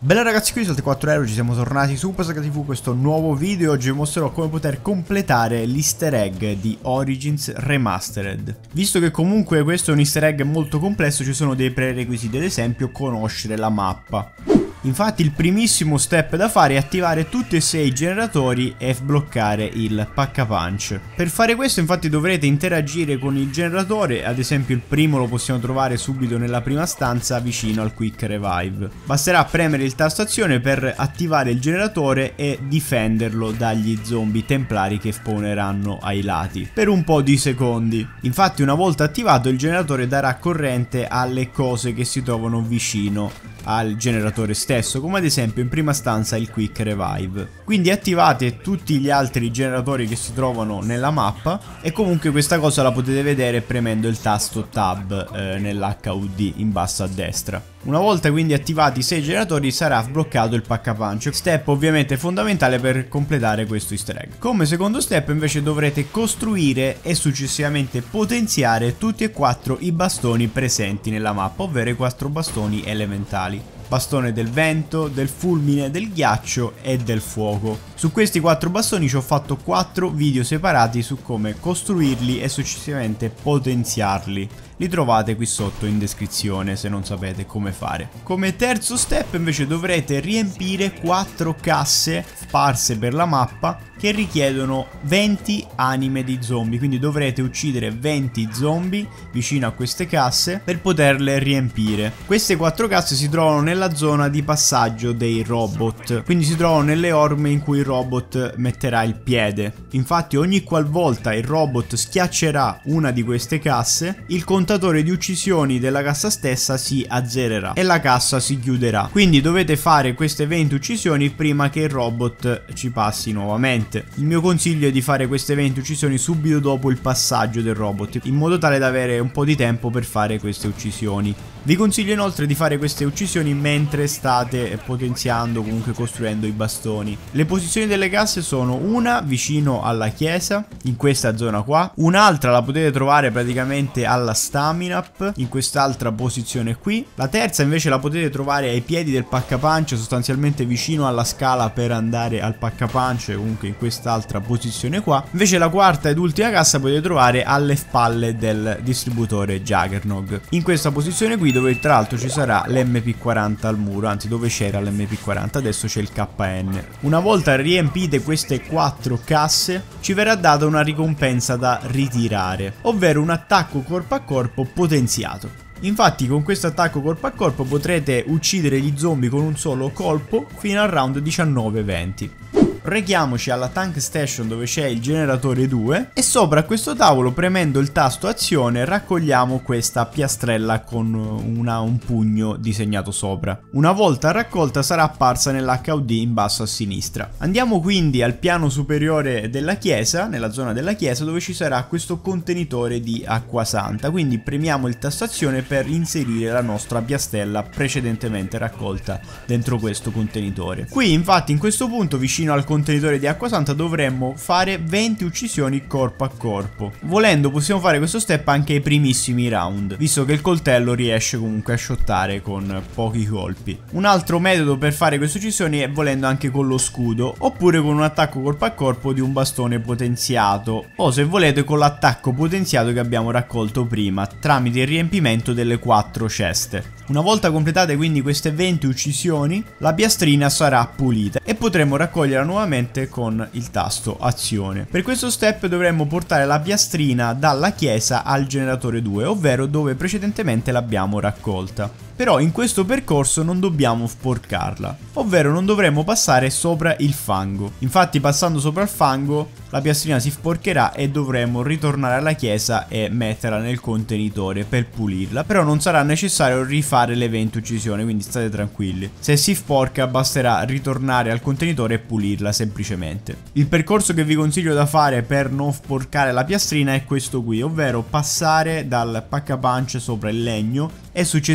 Bella ragazzi, qui su Alt4Euro ci siamo tornati su Saga TV, questo nuovo video. Oggi vi mostrerò come poter completare l'easter egg di Origins Remastered. Visto che comunque questo è un easter egg molto complesso, ci sono dei prerequisiti, ad esempio conoscere la mappa. Infatti il primissimo step da fare è attivare tutti e 6 i generatori e sbloccare il Pack-a-Punch. Per fare questo infatti dovrete interagire con il generatore, ad esempio il primo lo possiamo trovare subito nella prima stanza vicino al Quick Revive. Basterà premere il tasto azione per attivare il generatore e difenderlo dagli zombie templari che spawneranno ai lati per un po' di secondi. Infatti una volta attivato il generatore darà corrente alle cose che si trovano vicino al generatore stesso, come ad esempio in prima stanza il Quick Revive. Quindi attivate tutti gli altri generatori che si trovano nella mappa e comunque questa cosa la potete vedere premendo il tasto Tab nell'HUD in basso a destra. Una volta quindi attivati i 6 generatori sarà sbloccato il Pack-a-Punch, step ovviamente fondamentale per completare questo easter egg. Come secondo step invece dovrete costruire e successivamente potenziare tutti e 4 i bastoni presenti nella mappa, ovvero i 4 bastoni elementali. Bastone del vento, del fulmine, del ghiaccio e del fuoco. Su questi 4 bastoni ci ho fatto 4 video separati su come costruirli e successivamente potenziarli. Li trovate qui sotto in descrizione se non sapete come fare. Come terzo step invece dovrete riempire 4 casse sparse per la mappa che richiedono 20 anime di zombie, quindi dovrete uccidere 20 zombie vicino a queste casse per poterle riempire. Queste 4 casse si trovano nella zona di passaggio dei robot, quindi si trovano nelle orme in cui il robot metterà il piede. Infatti ogni qualvolta il robot schiaccerà una di queste casse, il contatore di uccisioni della cassa stessa si azzererà e la cassa si chiuderà. Quindi dovete fare queste 20 uccisioni prima che il robot ci passi nuovamente. Il mio consiglio è di fare queste 20 uccisioni subito dopo il passaggio del robot, in modo tale da avere un po' di tempo per fare queste uccisioni. Vi consiglio inoltre di fare queste uccisioni mentre state potenziando, comunque costruendo i bastoni. Le posizioni delle casse sono una vicino alla chiesa, in questa zona qua, un'altra la potete trovare praticamente alla stamina up, in quest'altra posizione qui, la terza invece la potete trovare ai piedi del Pack-a-Punch, sostanzialmente vicino alla scala per andare al Pack-a-Punch, comunque in quest'altra posizione qua. Invece la quarta ed ultima cassa potete trovare alle spalle del distributore Juggernog. In questa posizione qui, dove tra l'altro ci sarà l'MP40 al muro, anzi dove c'era l'MP40 adesso c'è il KN. Una volta riempite queste 4 casse ci verrà data una ricompensa da ritirare, ovvero un attacco corpo a corpo potenziato. Infatti con questo attacco corpo a corpo potrete uccidere gli zombie con un solo colpo fino al round 19-20. Rechiamoci alla tank station dove c'è il generatore 2 e sopra a questo tavolo, premendo il tasto azione, raccogliamo questa piastrella con un pugno disegnato sopra. Una volta raccolta sarà apparsa nell'HUD in basso a sinistra. Andiamo quindi al piano superiore della chiesa, nella zona della chiesa, dove ci sarà questo contenitore di acqua santa, quindi premiamo il tasto azione per inserire la nostra piastrella precedentemente raccolta dentro questo contenitore. Qui infatti in questo punto, vicino al contenitore di acqua santa, dovremmo fare 20 uccisioni corpo a corpo. Volendo possiamo fare questo step anche ai primissimi round, visto che il coltello riesce comunque a shottare con pochi colpi. Un altro metodo per fare queste uccisioni è volendo anche con lo scudo, oppure con un attacco corpo a corpo di un bastone potenziato, o se volete con l'attacco potenziato che abbiamo raccolto prima tramite il riempimento delle 4 ceste. Una volta completate quindi queste 20 uccisioni, la piastrina sarà pulita e potremo raccoglierla nuovamente con il tasto azione. Per questo step dovremmo portare la piastrina dalla chiesa al generatore 2, ovvero dove precedentemente l'abbiamo raccolta. Però in questo percorso non dobbiamo sporcarla, ovvero non dovremo passare sopra il fango. Infatti passando sopra il fango la piastrina si sporcherà e dovremo ritornare alla chiesa e metterla nel contenitore per pulirla. Però non sarà necessario rifare le 20 uccisioni, quindi state tranquilli. Se si sporca basterà ritornare al contenitore e pulirla semplicemente. Il percorso che vi consiglio da fare per non sporcare la piastrina è questo qui, ovvero passare dal Pack-a-Punch sopra il legno e successivamente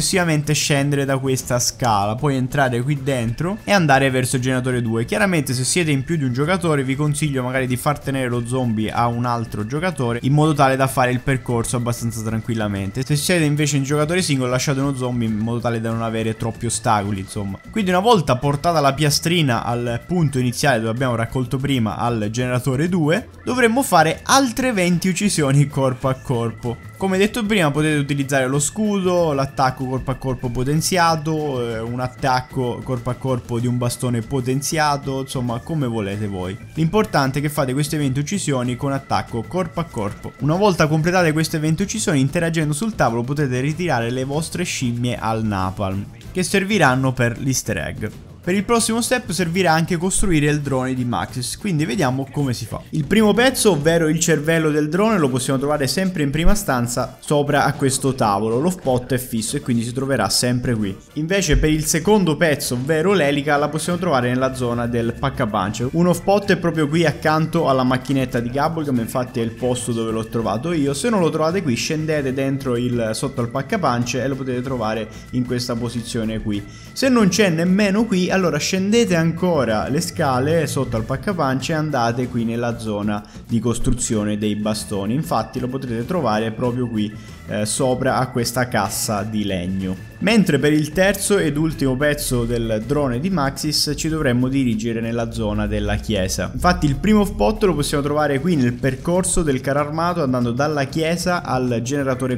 semplicemente scendere da questa scala, poi entrare qui dentro e andare verso il generatore 2. Chiaramente se siete in più di un giocatore vi consiglio magari di far tenere lo zombie a un altro giocatore in modo tale da fare il percorso abbastanza tranquillamente. Se siete invece in giocatore singolo lasciate uno zombie in modo tale da non avere troppi ostacoli, insomma. Quindi una volta portata la piastrina al punto iniziale dove abbiamo raccolto prima, al generatore 2, dovremmo fare altre 20 uccisioni corpo a corpo. Come detto prima potete utilizzare lo scudo, l'attacco corpo a corpo potenziato, un attacco corpo a corpo di un bastone potenziato, insomma come volete voi. L'importante è che fate queste 20 uccisioni con attacco corpo a corpo. Una volta completate queste 20 uccisioni, interagendo sul tavolo potete ritirare le vostre scimmie al napalm, che serviranno per l'easter egg. Per il prossimo step servirà anche costruire il drone di Maxis, quindi vediamo come si fa. Il primo pezzo, ovvero il cervello del drone, lo possiamo trovare sempre in prima stanza sopra a questo tavolo. L'off-pot è fisso e quindi si troverà sempre qui. Invece per il secondo pezzo, ovvero l'elica, la possiamo trovare nella zona del pack-a-punch. Un off-pot è proprio qui accanto alla macchinetta di Bubblegum, infatti è il posto dove l'ho trovato io. Se non lo trovate qui, scendete dentro sotto al pack-a-punch e lo potete trovare in questa posizione qui. Se non c'è nemmeno qui, allora scendete ancora le scale sotto al pack-a-punch e andate qui nella zona di costruzione dei bastoni. Infatti lo potrete trovare proprio qui sopra a questa cassa di legno. Mentre per il terzo ed ultimo pezzo del drone di Maxis ci dovremmo dirigere nella zona della chiesa. Infatti il primo spot lo possiamo trovare qui nel percorso del carro armato, andando dalla chiesa al generatore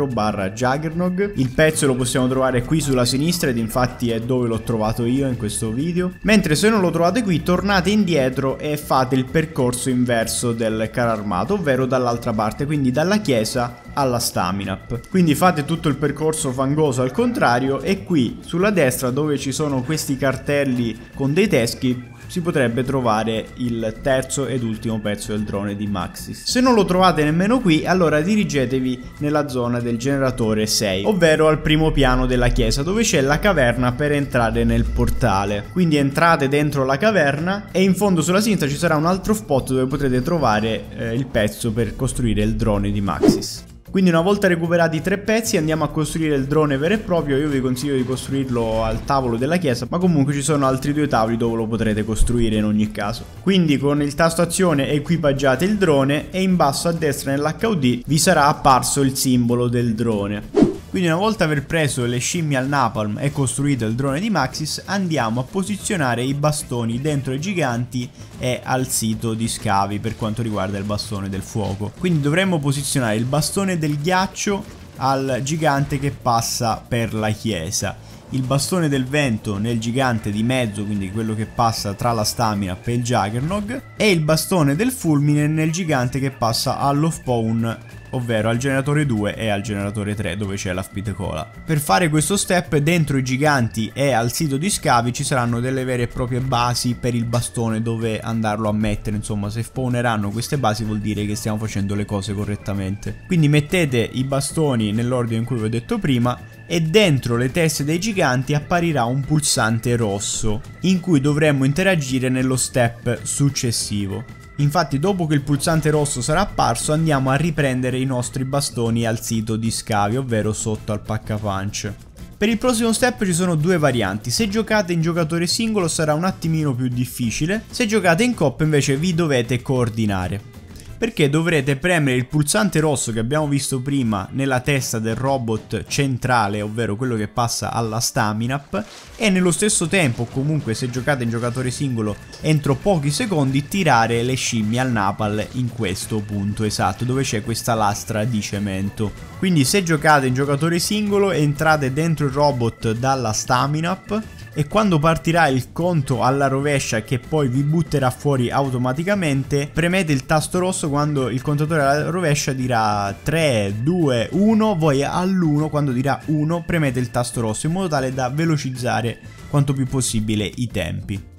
4/Juggernog. Il pezzo lo possiamo trovare qui sulla sinistra ed infatti è dove l'ho trovato io in questo video. Mentre se non lo trovate qui, tornate indietro e fate il percorso inverso del carro armato, ovvero dall'altra parte, quindi dalla chiesa alla stamina up. Quindi fate tutto il percorso fangoso al contrario e qui sulla destra, dove ci sono questi cartelli con dei teschi, si potrebbe trovare il terzo ed ultimo pezzo del drone di Maxis. Se non lo trovate nemmeno qui, allora dirigetevi nella zona del generatore 6, ovvero al primo piano della chiesa, dove c'è la caverna per entrare nel portale. Quindi entrate dentro la caverna e in fondo sulla sinistra ci sarà un altro spot dove potrete trovare il pezzo per costruire il drone di Maxis. Quindi una volta recuperati i 3 pezzi andiamo a costruire il drone vero e proprio. Io vi consiglio di costruirlo al tavolo della chiesa, ma comunque ci sono altri 2 tavoli dove lo potrete costruire in ogni caso. Quindi con il tasto azione equipaggiate il drone e in basso a destra nell'HUD vi sarà apparso il simbolo del drone. Quindi una volta aver preso le scimmie al napalm e costruito il drone di Maxis, andiamo a posizionare i bastoni dentro i giganti e al sito di scavi per quanto riguarda il bastone del fuoco. Quindi dovremmo posizionare il bastone del ghiaccio al gigante che passa per la chiesa, il bastone del vento nel gigante di mezzo, quindi quello che passa tra la stamina e il Juggernog, e il bastone del fulmine nel gigante che passa all'off-pawn, ovvero al generatore 2 e al generatore 3 dove c'è la spitecola. Per fare questo step dentro i giganti e al sito di scavi ci saranno delle vere e proprie basi per il bastone dove andarlo a mettere. Insomma, se spawneranno queste basi vuol dire che stiamo facendo le cose correttamente. Quindi mettete i bastoni nell'ordine in cui vi ho detto prima e dentro le teste dei giganti apparirà un pulsante rosso in cui dovremmo interagire nello step successivo. Infatti dopo che il pulsante rosso sarà apparso andiamo a riprendere i nostri bastoni al sito di scavi, ovvero sotto al pack-a-punch. Per il prossimo step ci sono 2 varianti. Se giocate in giocatore singolo sarà un attimino più difficile, se giocate in coppia invece vi dovete coordinare, perché dovrete premere il pulsante rosso che abbiamo visto prima nella testa del robot centrale, ovvero quello che passa alla stamina up, e nello stesso tempo, comunque se giocate in giocatore singolo, entro pochi secondi tirare le scimmie al napalm in questo punto esatto, dove c'è questa lastra di cemento. Quindi se giocate in giocatore singolo entrate dentro il robot dalla stamina up e quando partirà il conto alla rovescia che poi vi butterà fuori automaticamente, premete il tasto rosso quando il contatore alla rovescia dirà 3, 2, 1, voi all'1 quando dirà 1 premete il tasto rosso in modo tale da velocizzare quanto più possibile i tempi.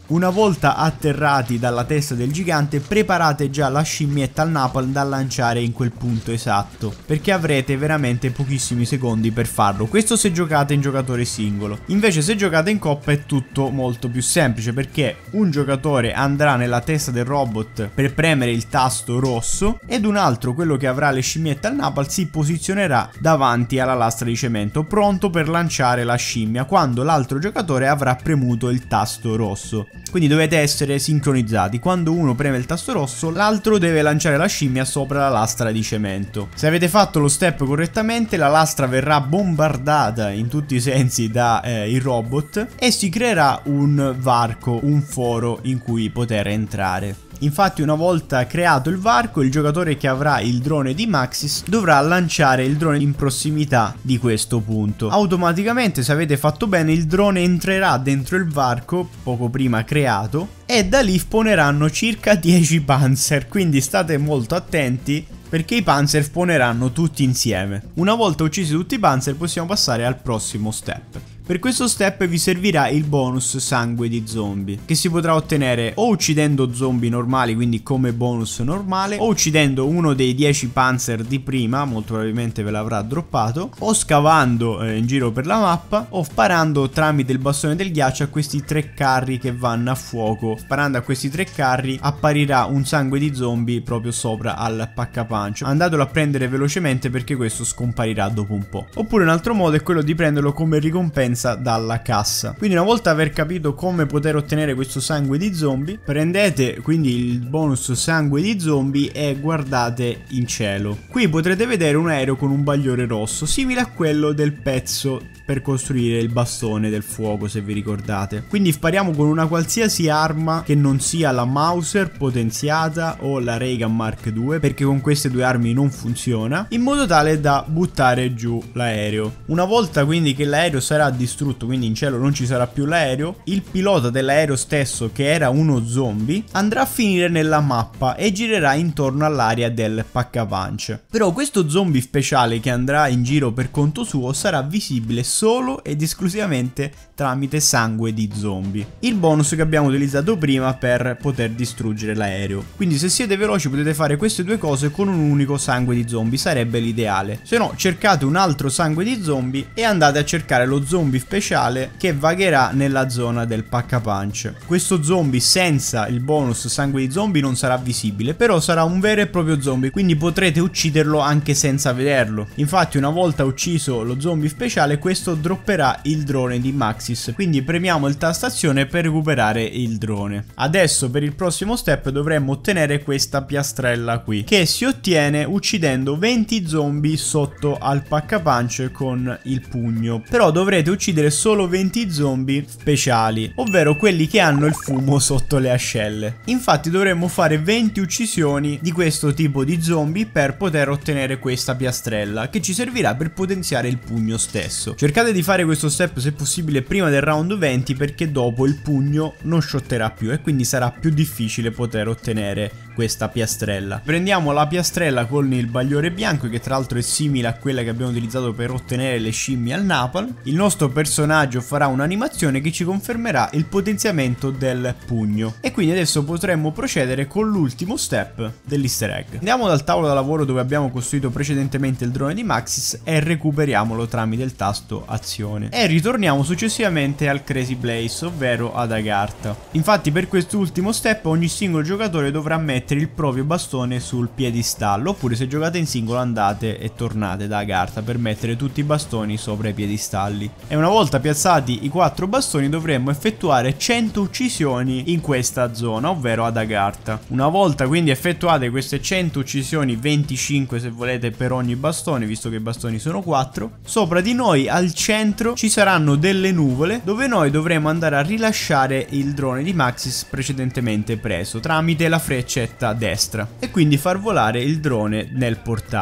Una volta atterrati dalla testa del gigante, preparate già la scimmietta al napalm da lanciare in quel punto esatto, perché avrete veramente pochissimi secondi per farlo. Questo se giocate in giocatore singolo. Invece se giocate in coppa è tutto molto più semplice, perché un giocatore andrà nella testa del robot per premere il tasto rosso ed un altro, quello che avrà le scimmiette al napalm, si posizionerà davanti alla lastra di cemento, pronto per lanciare la scimmia quando l'altro giocatore avrà premuto il tasto rosso. Quindi dovete essere sincronizzati: quando uno preme il tasto rosso, l'altro deve lanciare la scimmia sopra la lastra di cemento. Se avete fatto lo step correttamente, la lastra verrà bombardata in tutti i sensi da il robot e si creerà un varco, un foro in cui poter entrare. Infatti, una volta creato il varco, il giocatore che avrà il drone di Maxis dovrà lanciare il drone in prossimità di questo punto. Automaticamente, se avete fatto bene, il drone entrerà dentro il varco poco prima creato e da lì spawneranno circa 10 panzer, quindi state molto attenti perché i panzer spawneranno tutti insieme. Una volta uccisi tutti i panzer possiamo passare al prossimo step. Per questo step vi servirà il bonus sangue di zombie, che si potrà ottenere o uccidendo zombie normali, quindi come bonus normale, o uccidendo uno dei 10 panzer di prima, molto probabilmente ve l'avrà droppato, o scavando in giro per la mappa, o sparando tramite il bastone del ghiaccio a questi 3 carri che vanno a fuoco. Sparando a questi 3 carri apparirà un sangue di zombie proprio sopra al paccapancio. Andatelo a prendere velocemente perché questo scomparirà dopo un po'. Oppure un altro modo è quello di prenderlo come ricompensa dalla cassa. Quindi una volta aver capito come poter ottenere questo sangue di zombie, prendete quindi il bonus sangue di zombie e guardate in cielo. Qui potrete vedere un aereo con un bagliore rosso, simile a quello del pezzo per costruire il bastone del fuoco, se vi ricordate. Quindi spariamo con una qualsiasi arma che non sia la Mauser potenziata o la Ray Gun Mark II, perché con queste due armi non funziona, in modo tale da buttare giù l'aereo. Una volta quindi che l'aereo sarà distrutto, quindi in cielo non ci sarà più l'aereo, il pilota dell'aereo stesso, che era uno zombie, andrà a finire nella mappa e girerà intorno all'area del Pack-a-Punch. Però questo zombie speciale che andrà in giro per conto suo sarà visibile solo ed esclusivamente tramite sangue di zombie, il bonus che abbiamo utilizzato prima per poter distruggere l'aereo. Quindi se siete veloci potete fare queste due cose con un unico sangue di zombie, sarebbe l'ideale. Se no, cercate un altro sangue di zombie e andate a cercare lo zombie speciale che vagherà nella zona del Pack-a-Punch. Questo zombie senza il bonus sangue di zombie non sarà visibile, però sarà un vero e proprio zombie, quindi potrete ucciderlo anche senza vederlo. Infatti, una volta ucciso lo zombie speciale, questo dropperà il drone di Maxis, quindi premiamo il tasto azione per recuperare il drone. Adesso per il prossimo step dovremmo ottenere questa piastrella qui, che si ottiene uccidendo 20 zombie sotto al Pack-a-Punch con il pugno. Però dovrete uccidere solo 20 zombie speciali, ovvero quelli che hanno il fumo sotto le ascelle. Infatti dovremmo fare 20 uccisioni di questo tipo di zombie per poter ottenere questa piastrella, che ci servirà per potenziare il pugno stesso. Cercate di fare questo step se possibile prima del round 20, perché dopo il pugno non shotterà più e quindi sarà più difficile poter ottenere questa piastrella. Prendiamo la piastrella con il bagliore bianco, che tra l'altro è simile a quella che abbiamo utilizzato per ottenere le scimmie al napalm. Il nostro personaggio farà un'animazione che ci confermerà il potenziamento del pugno e quindi adesso potremmo procedere con l'ultimo step dell'easter egg. Andiamo dal tavolo da lavoro dove abbiamo costruito precedentemente il drone di Maxis e recuperiamolo tramite il tasto azione e ritorniamo successivamente al Crazy Place, ovvero ad Agartha. Infatti per quest'ultimo step ogni singolo giocatore dovrà mettere il proprio bastone sul piedistallo, oppure se giocate in singolo andate e tornate da Agartha per mettere tutti i bastoni sopra i piedistalli. E una volta piazzati i 4 bastoni dovremmo effettuare 100 uccisioni in questa zona, ovvero ad Agartha. Una volta quindi effettuate queste 100 uccisioni, 25 se volete per ogni bastone, visto che i bastoni sono 4, sopra di noi al centro ci saranno delle nuvole dove noi dovremo andare a rilasciare il drone di Maxis precedentemente preso tramite la freccetta a destra e quindi far volare il drone nel portale.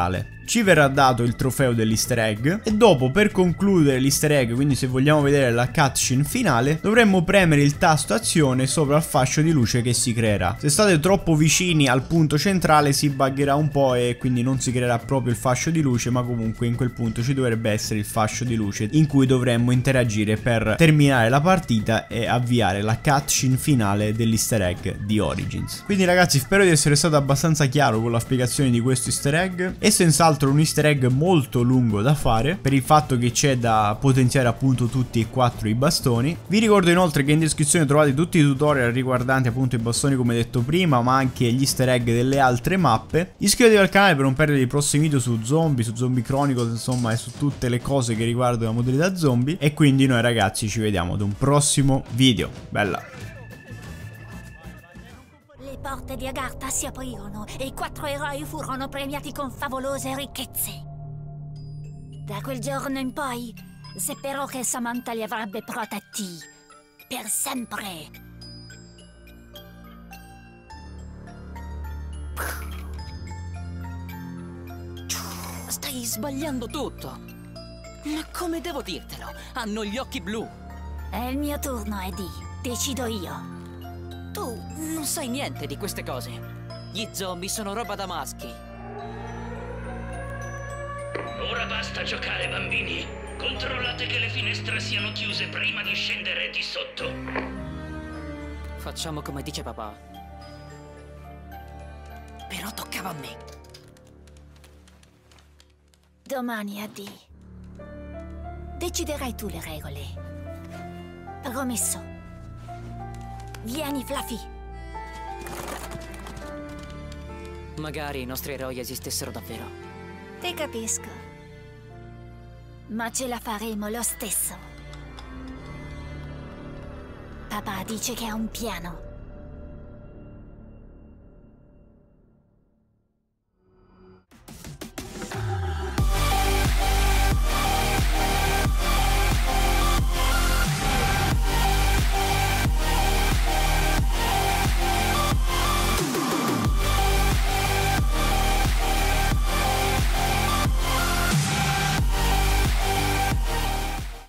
ci verrà dato il trofeo dell'easter egg e dopo, per concludere l'easter egg, quindi se vogliamo vedere la cutscene finale, dovremmo premere il tasto azione sopra il fascio di luce che si creerà. Se state troppo vicini al punto centrale si buggerà un po' e quindi non si creerà proprio il fascio di luce, ma comunque in quel punto ci dovrebbe essere il fascio di luce in cui dovremmo interagire per terminare la partita e avviare la cutscene finale dell'easter egg di Origins. Quindi ragazzi, spero di essere stato abbastanza chiaro con la spiegazione di questo easter egg. È senz'altro un easter egg molto lungo da fare per il fatto che c'è da potenziare appunto tutti e 4 i bastoni. Vi ricordo inoltre che in descrizione trovate tutti i tutorial riguardanti appunto i bastoni come detto prima, ma anche gli easter egg delle altre mappe. Iscrivetevi al canale per non perdere i prossimi video su Zombie Chronicles, insomma, e su tutte le cose che riguardano la modalità zombie. E quindi noi ragazzi ci vediamo ad un prossimo video. Bella! Le porte di Agartha si aprirono e i 4 eroi furono premiati con favolose ricchezze. Da quel giorno in poi seppero che Samantha li avrebbe protetti per sempre. Stai sbagliando tutto. Ma come devo dirtelo? Hanno gli occhi blu. È il mio turno, Eddie. Decido io. Tu non sai niente di queste cose. Gli zombie sono roba da maschi. Ora basta giocare, bambini. Controllate che le finestre siano chiuse prima di scendere di sotto. Facciamo come dice papà. Però toccava a me. Domani, Eddie. Deciderai tu le regole. Promesso. Vieni, Fluffy. Magari i nostri eroi esistessero davvero. Ti capisco. Ma ce la faremo lo stesso. Papà dice che ha un piano.